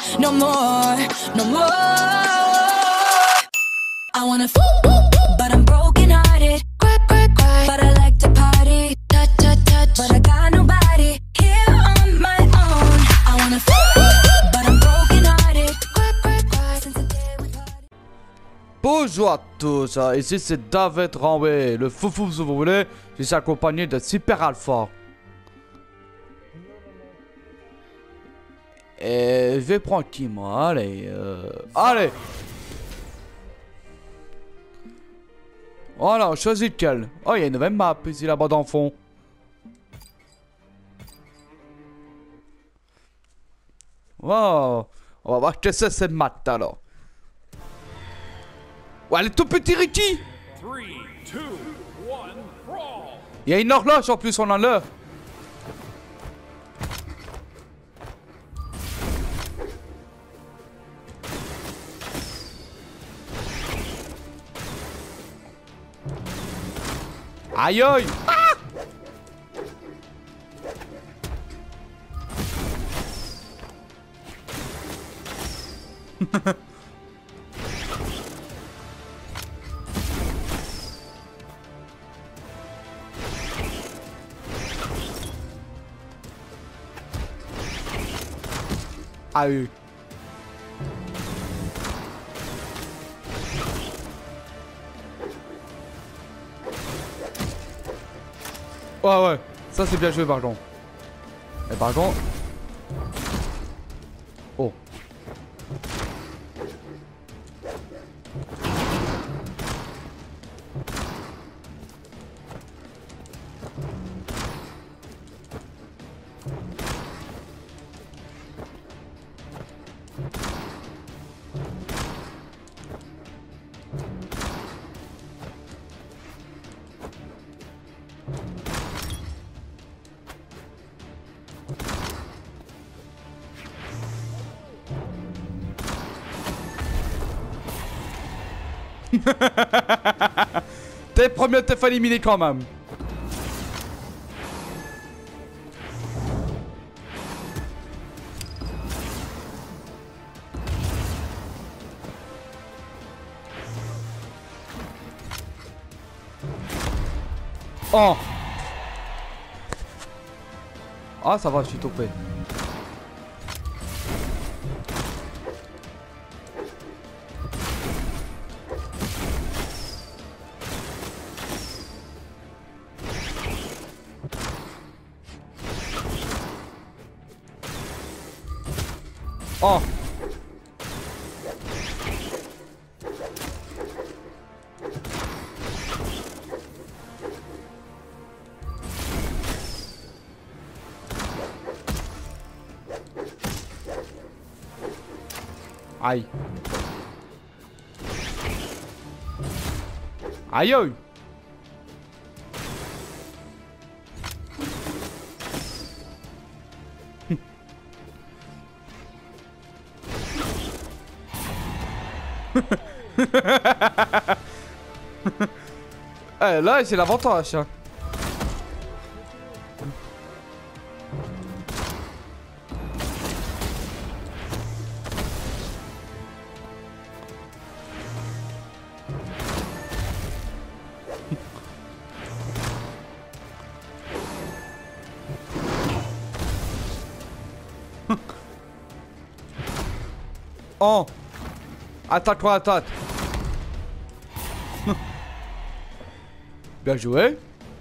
no more, no more. I wanna but I'm broken hearted. But I like to party. But I got nobody here on my own. I wanna but I'm broken hearted. Since the day we party. Bonjour à tous, ici c'est David Ranway, le foufou si vous voulez. Je suis accompagné de Super Alpha. Et je vais prendre qui moi? Allez. Voilà, on choisit lequel. Oh, il y a une nouvelle map ici là-bas dans le fond. Wow. On va voir que c'est cette map alors. Ouais, elle est tout petit Ricky. 3, 2, 1, brawl! Il y a une horloge en plus, on en a. Aïe aïe. Ah. Aïe. Ouais, ça c'est bien joué par contre. Et par contre... Oh. T'es premier, t'es fait éliminer quand même. Oh. Ah ça va, je suis topé. Oh. Aïe. Aïe aïe. Eh, là c'est l'avantage hein. Oh. Attaque-toi, attaque. Bien joué.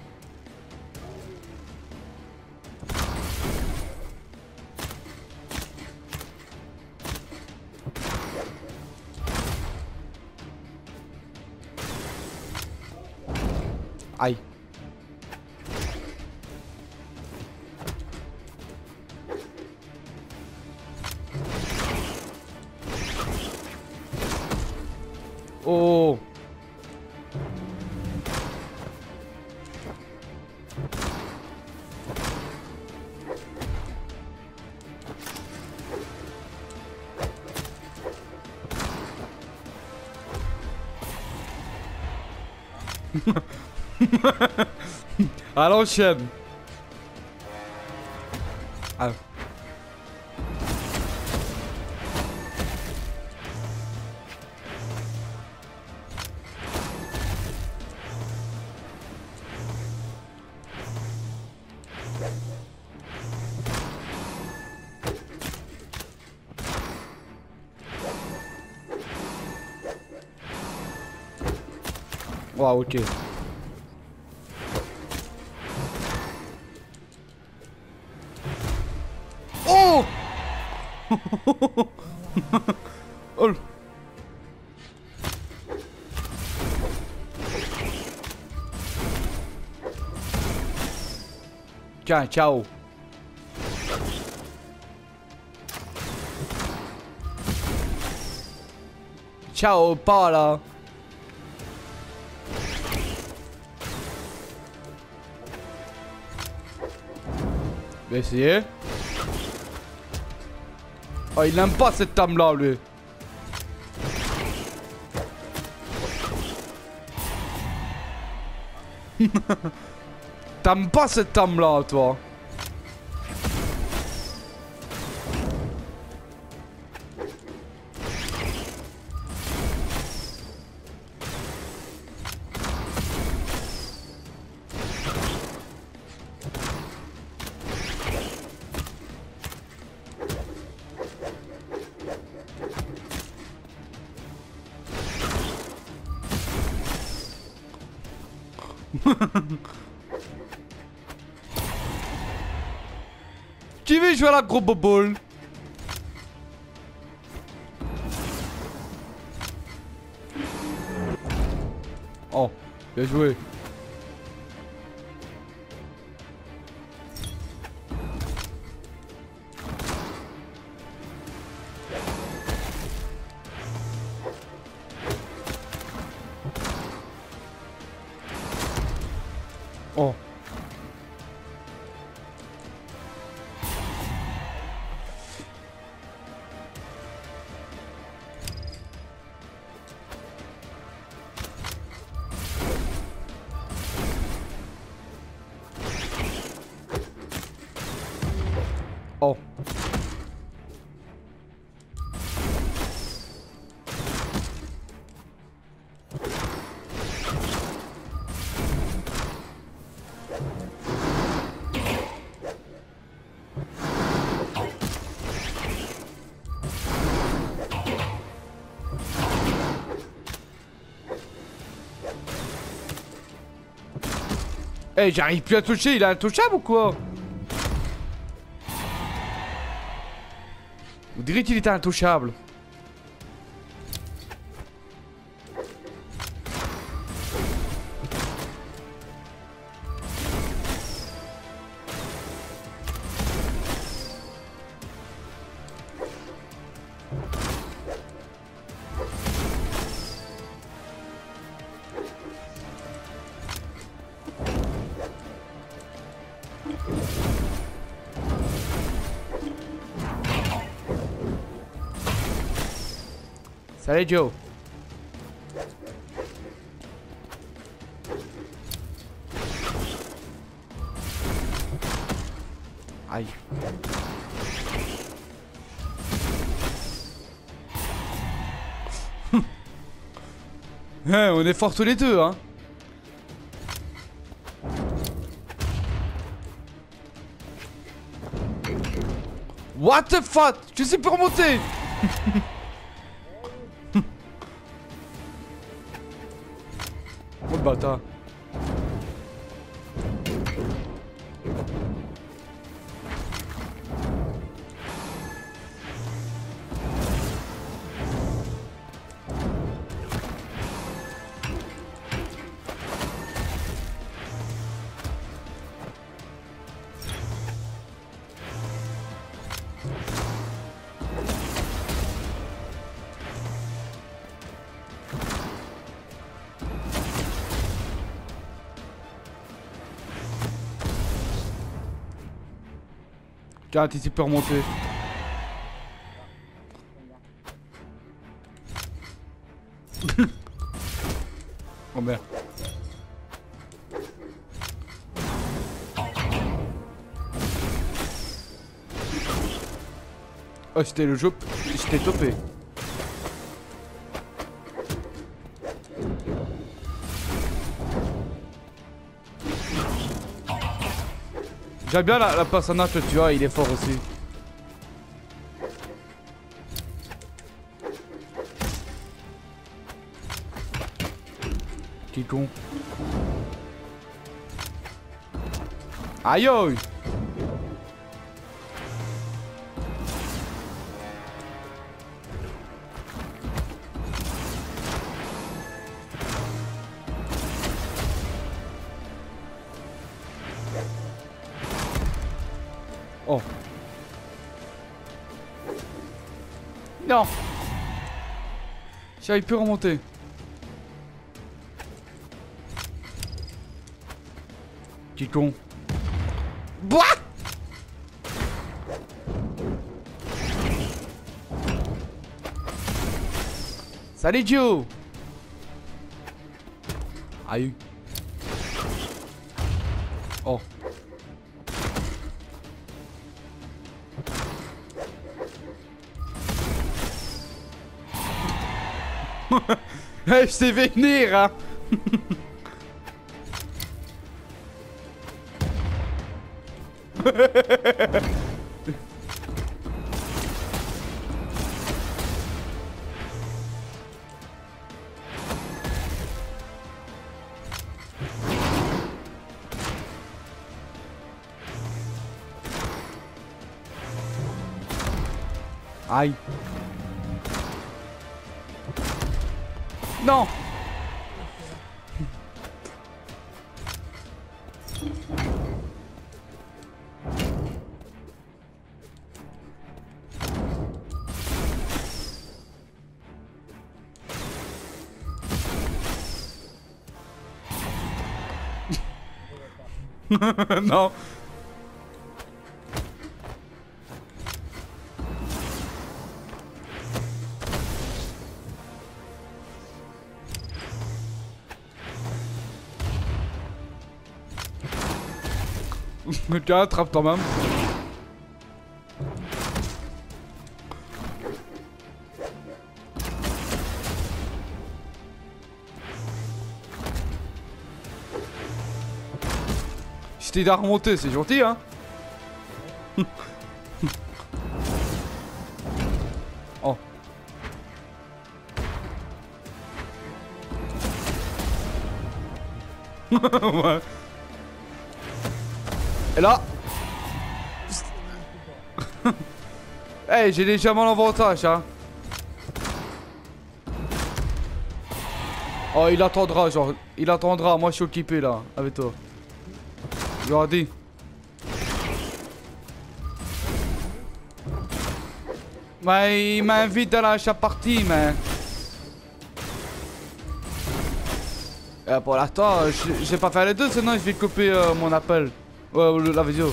Aïe. Oh. À l'ancienne. Ah. Ouais, ok. Oh. Oh. Tiens, ciao. Ciao, pas là. Je vais essayer. Oh, il n'aime pas cette table là, lui. T'aimes pas cette table là, toi. Qui veut jouer à la gros bobole? Oh, bien joué. Oh. Oh. Eh, j'arrive plus à toucher, il est intouchable ou quoi? Vous direz qu'il était intouchable. Salut Joe. Aïe. On est forts tous les deux, hein. What the fuck? Je sais plus remonter. Oh le bâtard. Tiens, tu peux remonter. Oh merde. Oh, c'était le jeu. J'étais topé. J'aime bien la personnage, tu vois, il est fort aussi. Qui con. Aïe aïe. Oh. Non. J'arrive plus à remonter. Petit con. Boah. Salut Joe. Aïe. Oh. Je t'ai fait venir, hein. Aïe. Non. Non. Tiens, attrape quand même. Je t'ai aidé à remonter, c'est gentil, hein. Oh. Ouais. Et là. Hey, j'ai légèrement l'avantage, hein. Oh, il attendra, genre. Il attendra. Moi, je suis occupé, là, avec toi. Regardez. Mais il m'invite à la partie, mais... pour l'instant, je vais pas faire les deux, sinon je vais couper mon appel. Ouais, la vidéo.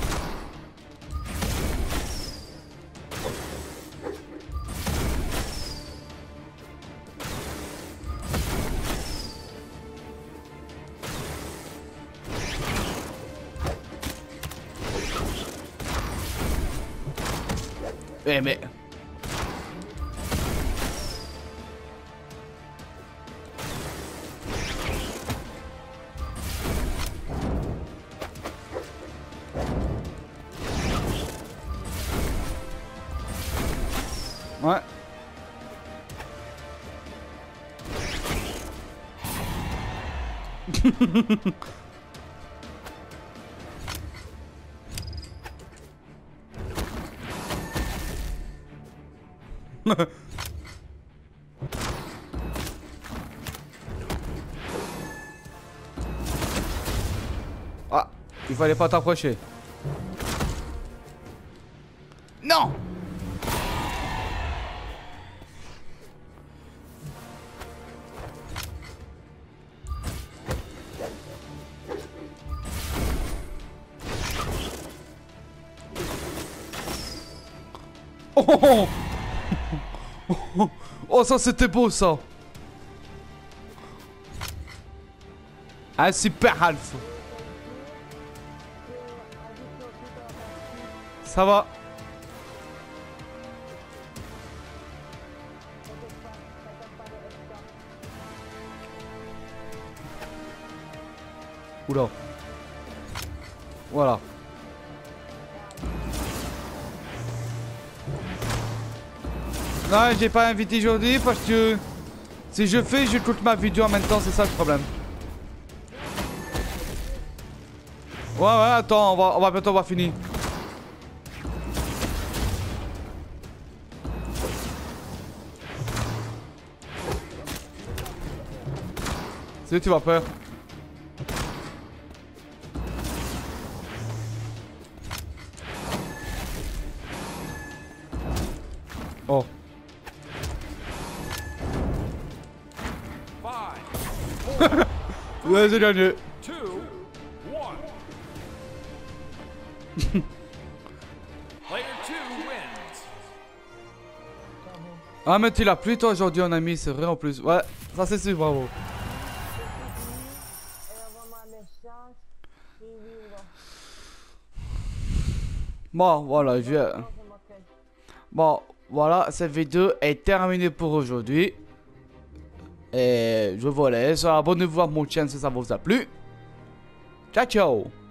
Eh mais... Ouais. Ah, il fallait pas t'approcher. Non. Oh, oh, ça c'était beau ça. Un super alpha. Ça va. Oula. Voilà. Non, j'ai pas invité aujourd'hui parce que Si je fais, j'écoute ma vidéo en même temps, c'est ça le problème. Ouais, attends, on va bientôt avoir fini. C'est où tu vas peur? Oh. 5, Ouais, j'ai gagné. 2, 1. Player 2 wins. Ah, mais tu l'as plu toi aujourd'hui, on a mis, c'est vrai en plus. Ouais, ça c'est sûr, bravo. Bon, voilà, je vais... Bon, voilà, cette vidéo est terminée pour aujourd'hui. Et je vous laisse. Abonnez-vous à mon chaîne si ça vous a plu. Ciao, ciao.